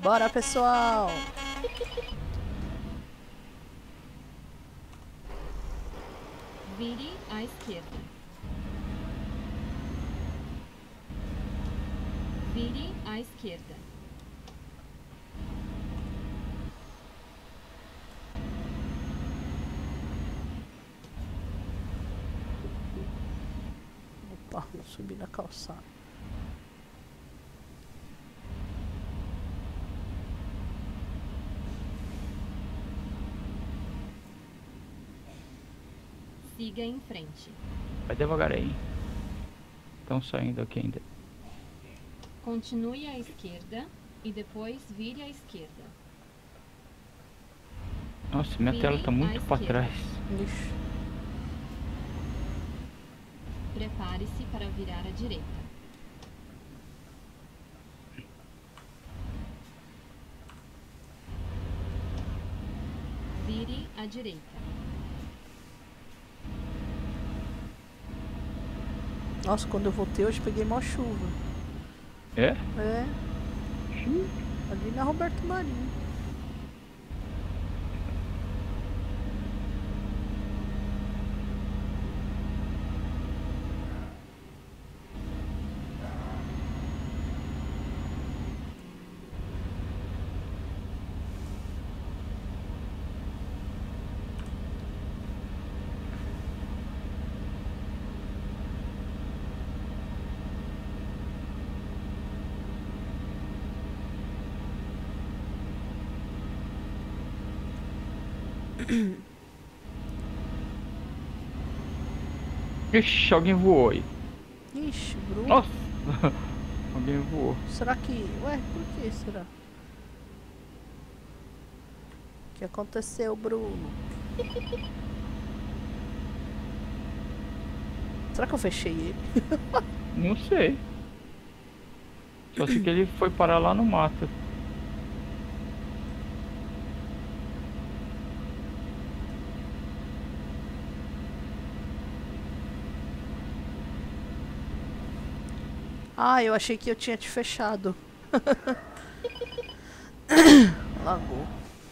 Bora, pessoal! Vire à esquerda. Vire à esquerda. Opa, vou subir na calçada. Siga em frente. Vai devagar aí. Estão saindo aqui ainda. Continue à esquerda e depois vire à esquerda. Nossa, minha tela tá muito pra trás. Ixi. Prepare-se para virar à direita. Vire à direita. Nossa, quando eu voltei hoje peguei mó chuva. É? É, ali na Roberto Marinho. Ixi, alguém voou aí. Ixi, Bruno. Nossa! Alguém voou. Será que... Ué, por que será? O que aconteceu, Bruno? Será que eu fechei ele? Não sei. Só sei que ele foi parar lá no mato. Ah, eu achei que eu tinha te fechado. Lagou.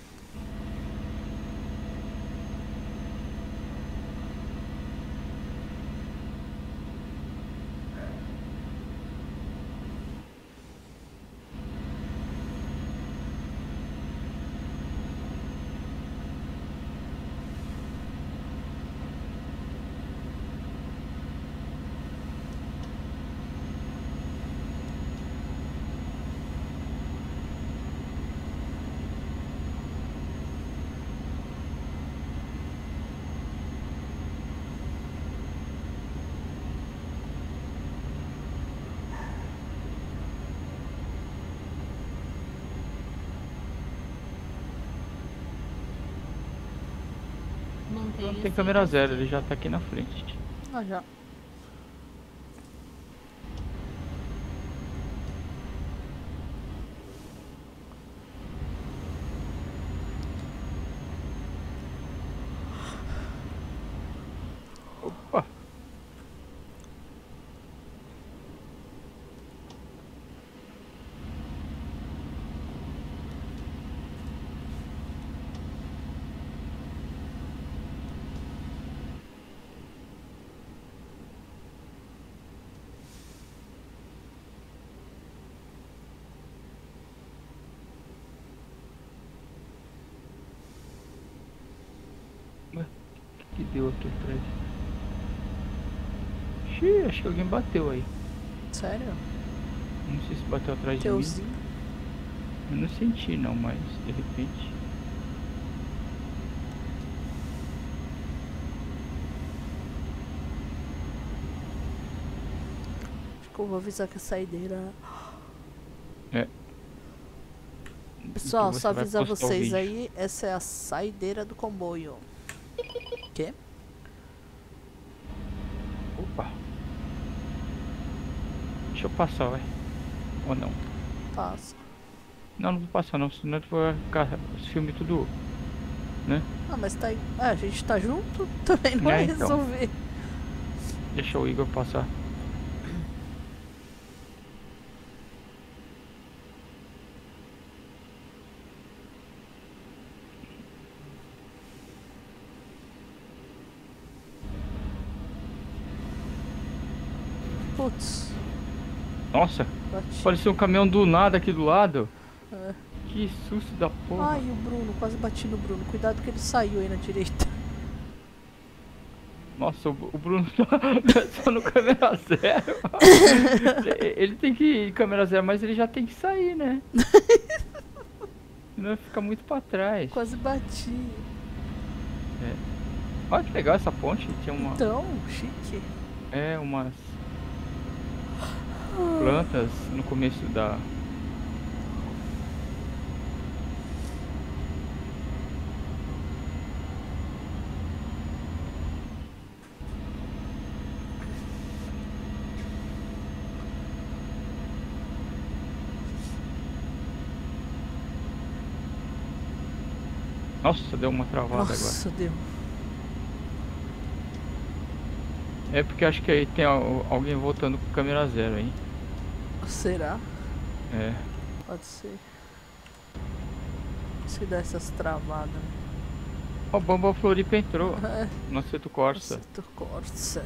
Não Mantenha-se tem câmera à zero, ele esquerda. já tá aqui na frente. Ah, já. Opa! Ué, o que deu aqui atrás? Xiii, acho que alguém bateu aí. Sério? Não sei se bateu atrás de mim. Teuzinho? Eu não senti não, mas de repente. Acho que eu vou avisar que a saideira... É. Pessoal, Que você só vai avisar postar o vocês vídeo. aí, essa é a saideira do comboio. Quê? Opa! Deixa eu passar, vai. Ou não? Passa. Não, não vou passar não, senão vai ficar os filmes tudo, né? Ah, mas tá aí. Ah, a gente tá junto? Também não vai É, então. resolver. Deixa o Igor passar. Putz, Nossa, bati. pareceu um caminhão do nada aqui do lado. É. Que susto da porra. Ai, o Bruno, quase bati no Bruno. Cuidado que ele saiu aí na direita. Nossa, o Bruno tá só no câmera zero. Ele tem que ir em câmera zero, mas ele já tem que sair, né? Senão fica muito pra trás. Quase bati. Olha que legal essa ponte. Tinha uma, Então, chique. umas plantas no começo da... Nossa, deu uma travada Nossa, deu. agora. É porque acho que aí tem alguém voltando com câmera zero, hein? Será? É. Pode ser. Se dá essas travadas. Né? Ó, o Bamba Floripa entrou. É. No Assetto Corsa. Assetto Corsa.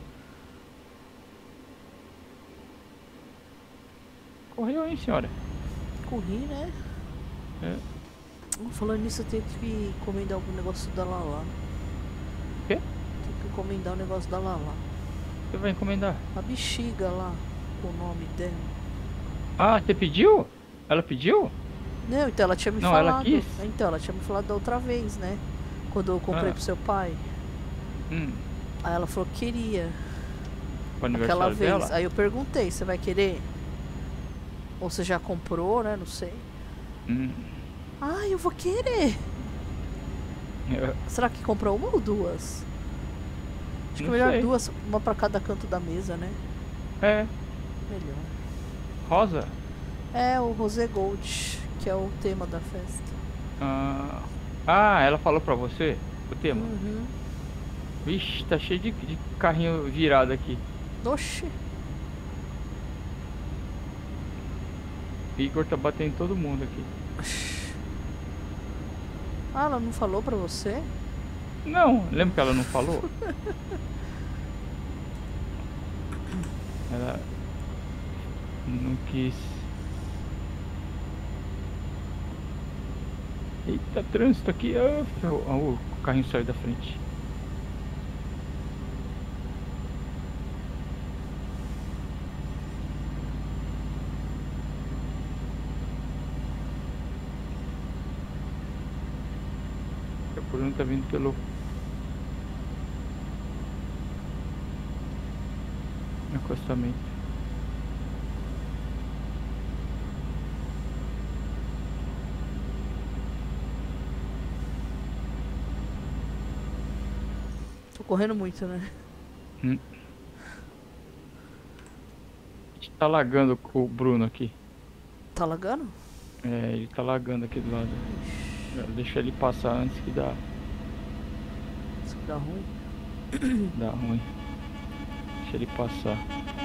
Correu, hein, senhora? Corri, né? É. Falando nisso, eu tenho que encomendar algum negócio da Lala. O quê? Tenho que encomendar o negócio da Lala. Você vai encomendar? A bexiga lá, com o nome dela. Ah, você pediu? Ela pediu? Não, então ela tinha me Não, falado. ela quis? Então, ela tinha me falado da outra vez, né? Quando eu comprei pro seu pai. Aí ela falou que queria. Pro Aquela aniversário vez. dela? Aí eu perguntei, você vai querer? Ou você já comprou, né? Não sei. Ah, eu vou querer. Será que comprou uma ou duas? Acho que Não melhor sei. duas, uma pra cada canto da mesa, né? É. Melhor. Rosa? É o Rosé Gold, que é o tema da festa. Ah, ela falou pra você o tema? Uhum. Vixe, tá cheio de carrinho virado aqui. Oxi. Igor tá batendo em todo mundo aqui. Ah, ela não falou pra você? Não, lembra que ela não falou? Ela não quis. Eita, trânsito aqui. O carrinho saiu da frente. O Bruno tá vindo pelo acostamento. Tô correndo muito, né? Tá lagando o Bruno aqui. Tá lagando? É, ele tá lagando aqui do lado. Deixa ele passar antes que dá Isso que dá ruim. ruim. Deixa ele passar.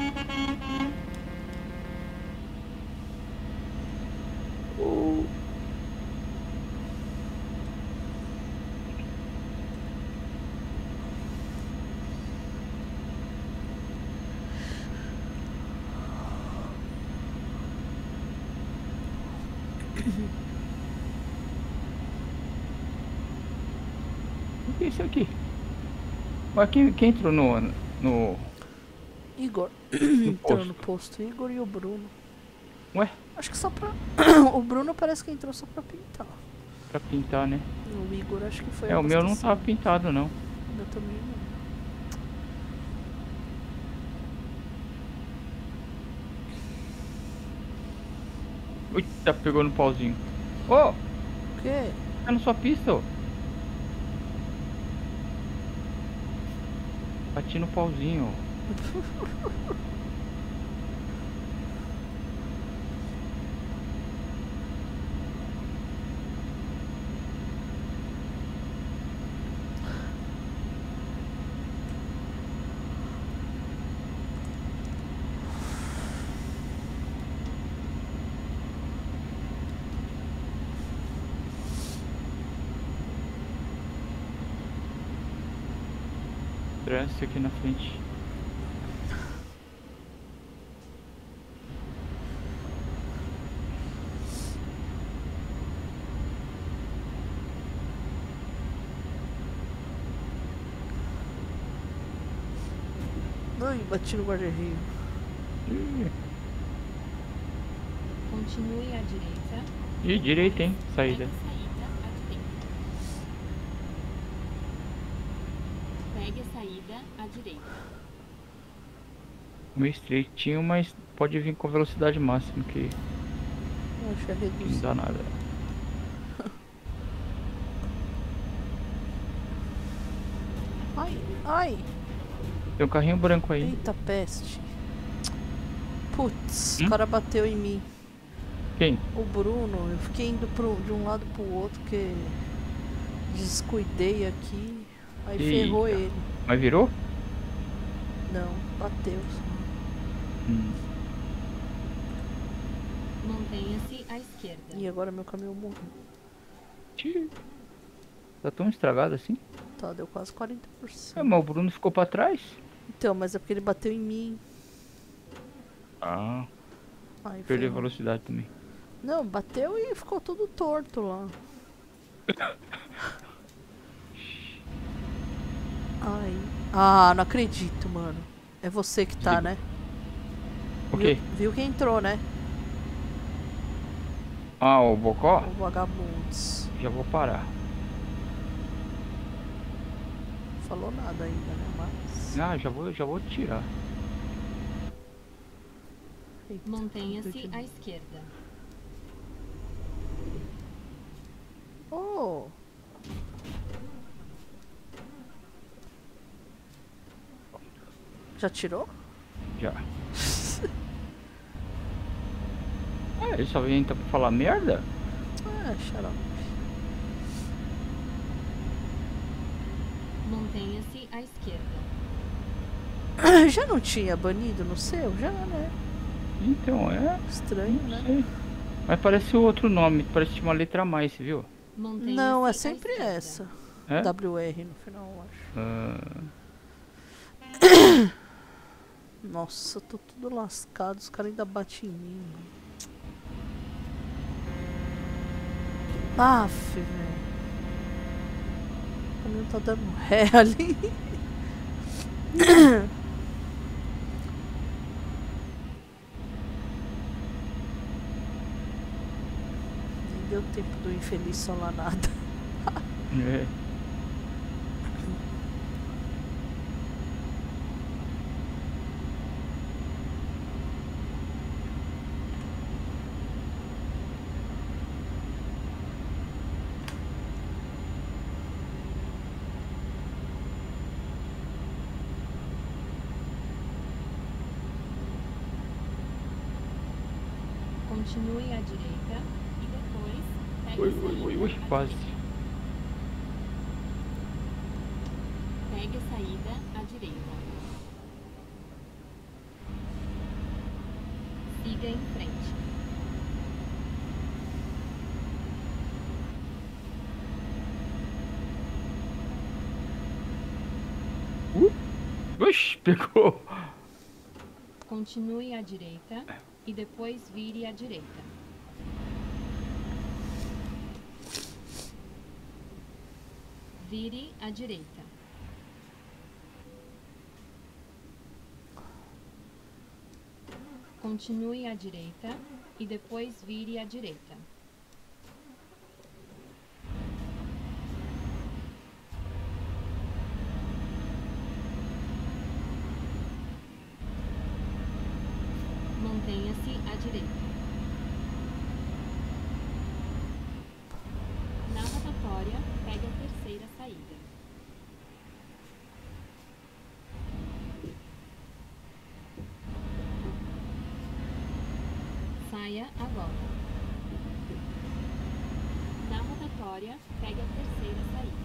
O que é isso aqui? Mas quem entrou no Igor. posto? Entrou no posto. Igor e o Bruno. Ué? Acho que só pra... O Bruno parece que entrou só pra pintar. Pra pintar, né? O Igor acho que foi É, a o meu não gastação. tava pintado, não. O meu também não. Eita, pegou no pauzinho. Ô! O quê? Tá na sua pista, ô. Bati no pauzinho, ó. Trânsito aqui na frente. Ai, bati no guarda-reio. Continue à direita. E direita, hein? Saída. Pegue a saída à direita. Meio estreitinho, mas pode vir com velocidade máxima, que Acho não reduzir. dá nada. Ai, ai. Tem um carrinho branco aí. Eita peste. Putz, Hum? o cara bateu em mim. Quem? O Bruno, eu fiquei indo de um lado pro outro porque descuidei aqui. Aí ferrou Eita. ele. Mas virou? Não, bateu. Mantenha-se à esquerda. E agora meu caminhão morreu. Tá tão estragado assim? Tá, deu quase 40%. Mas o Bruno ficou pra trás? Então, mas é porque ele bateu em mim. Ah, Aí perdeu ferrou. velocidade também. Não, bateu e ficou tudo torto lá. Ai. Ah, não acredito, mano. É você que tá, Sim. né? O quê? Viu que entrou, né? Ah, o Bocó? O vagabundos. Já vou parar. Falou nada ainda, né? Mas. Ah, já vou tirar. Eita, Mantenha-se à esquerda. Oh! Já tirou? Já. Ele só vem então pra falar merda? Ah, xarope. Mantenha-se à esquerda. Já não tinha banido no seu? Já, né? Então, Estranho, né? sei. Mas parece outro nome, parece uma letra a mais, você viu? Mantenha-se Não, é à sempre esquerda. essa. É? WR no final, eu acho. Ah, Nossa, eu tô tudo lascado. Os caras ainda batem em mim, mano. Aff, velho. O caminhão tá dando ré ali. Nem deu tempo do infeliz solar nada. é. Continue à direita e depois pegue a saída Ui, à quase. direita. Pegue a saída à direita. Siga em frente. Oxi, pegou. Continue à direita e depois vire à direita. Vire à direita. Continue à direita e depois vire à direita. Mantenha-se à direita. Na rotatória, pegue a terceira saída. Saia agora. Na rotatória, pegue a terceira saída.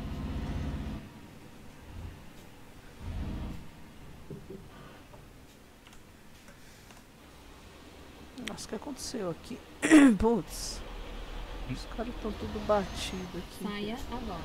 Nossa, o que aconteceu aqui? Putz. Os caras estão tudo batidos aqui. Saia agora.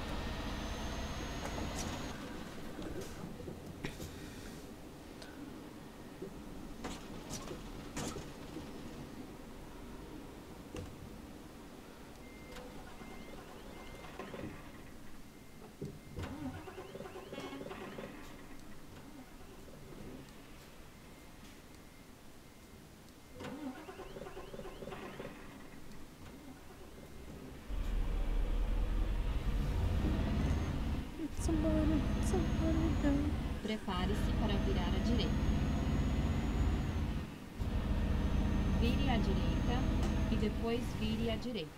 vire à direita e depois vire à direita.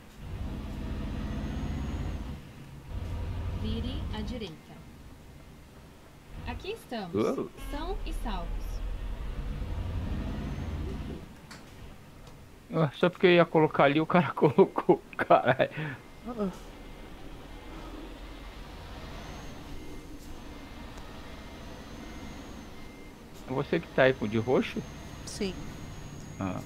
Vire à direita. Aqui estamos, são e salvos. Só porque eu ia colocar ali, o cara colocou. Caralho. Você que tá aí com o de roxo? Sim. Ah.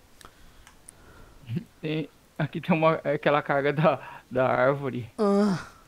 Aqui tem aquela carga da árvore.